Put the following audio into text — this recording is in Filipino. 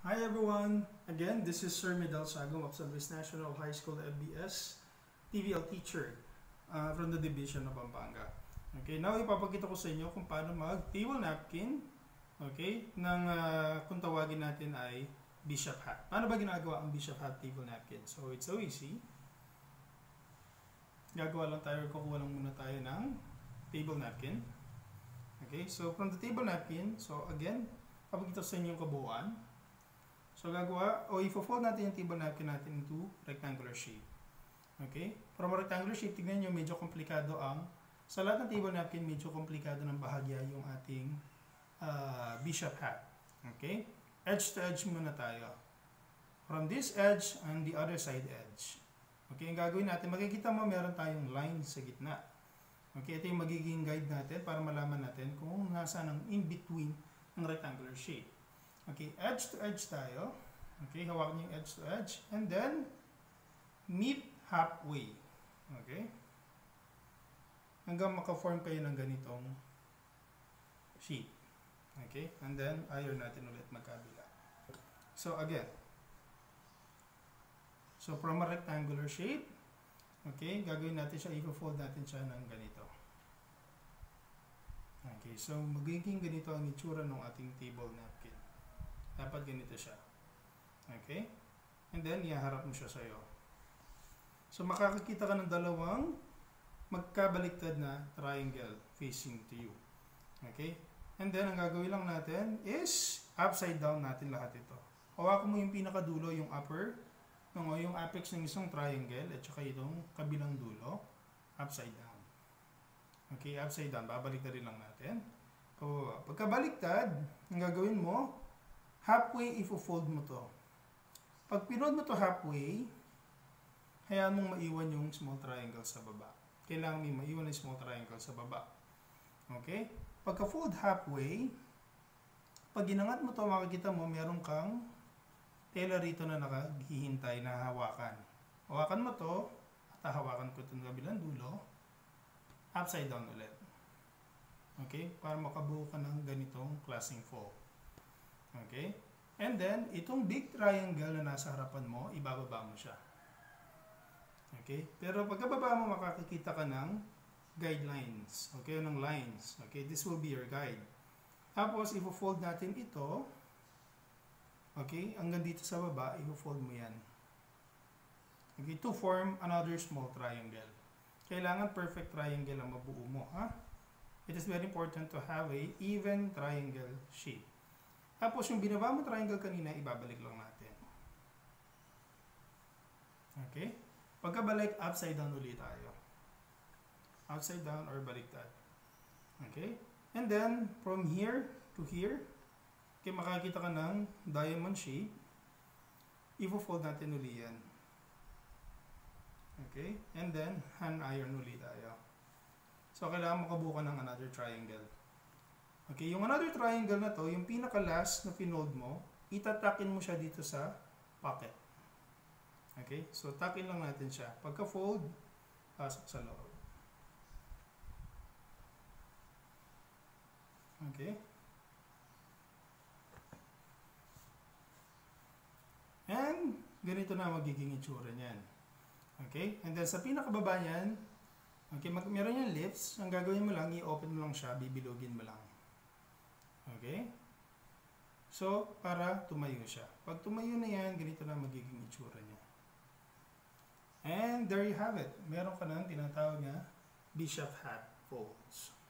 Hi everyone! Again, this is Sir Medel of San Luis National High School FBS TVL teacher from the Division of Pampanga. Okay, now ipapakita ko sa inyo kung paano mag-table napkin, okay, kung tawagin natin ay bishop hat. Paano ba ginagawa ang bishop hat table napkin? So, it's so easy. Kukuha lang muna tayo ng table napkin. Okay, so from the table napkin, so again, papakita sa inyo yung kabuuan. So, i-fold natin yung table napkin natin into rectangular shape. Okay? From a rectangular shape, tignan nyo, medyo komplikado sa lahat ng table napkin, medyo komplikado ng bahagya yung ating bishop hat. Okay? Edge to edge muna tayo. From this edge and the other side edge. Okay, ang gagawin natin, makikita mo meron tayong line sa gitna. Okay, ito yung magiging guide natin para malaman natin kung nasaan ang in-between ng rectangular shape. Okay, edge to edge tayo. Okay, hawakan niyo yung edge to edge. And then, meet halfway. Okay? Hanggang maka-form kayo ng ganitong sheet. Okay? And then, iron natin ulit magkabila. So, again. So, from a rectangular shape, okay, gagawin natin siya, i-fold natin siya ng ganito. Okay, so magiging ganito ang itsura ng ating table napkin. Dapat ganito siya. Okay? And then, ihaharap mo siya sa'yo. So, makakakita ka ng dalawang magkabaliktad na triangle facing to you. Okay? And then, ang gagawin lang natin is upside down natin lahat ito. Hawakan mo yung pinakadulo, yung upper, yung apex ng isang triangle, at saka itong kabilang dulo, upside down. Okay? Upside down. Babaliktad rin lang natin. Pagkabaliktad, ang gagawin mo, halfway, i-fold mo to. Pag pinold mo to halfway, hayaan mong maiwan yung small triangle sa baba. Kailangan may maiwan yung small triangle sa baba. Okay? Pagka-fold halfway, pag ginangat mo to, makikita mo, meron kang tela rito na nakaghihintay na hawakan. Hawakan mo to, at hawakan ko itong kabilang dulo, upside down ulit. Okay? Para makabuo ka ng ganitong klaseng fold. Okay? And then, itong big triangle na nasa harapan mo, ibababa mo siya. Okay? Pero pagkababa mo, makakikita ka ng guidelines. Okay? Ng lines. Okay? This will be your guide. Tapos, i-fold natin ito. Okay? Hanggang dito sa baba, i-fold mo yan. Okay? To form another small triangle. Kailangan perfect triangle ang mabuo mo. Ha? It is very important to have a even triangle shape. Tapos yung binaba mo triangle kanina, ibabalik lang natin. Okay? Pagkabalik, upside down ulit tayo. Upside down or baliktad. Okay? And then, from here to here, okay, makakita ka ng diamond shape. I-fold natin ulit yan. Okay? And then, hand iron ulit tayo. So, kailangan makabuo ka ng another triangle. Okay, yung another triangle na to, yung pinaka-last na pinold mo, itatakin mo siya dito sa pocket. Okay, so takin lang natin siya. Pagka-fold, pasok sa loob. Okay. And, ganito na magiging itsura niyan. Okay, and then sa pinakababa niyan, okay, meron yung lips. Ang gagawin mo lang, i-open mo lang siya, bibilogin mo lang. Okay? So, para tumayo siya. Pag tumayo na yan, ganito na magiging itsura niya. And there you have it. Meron ka ng tinatawag na bishop hat folds.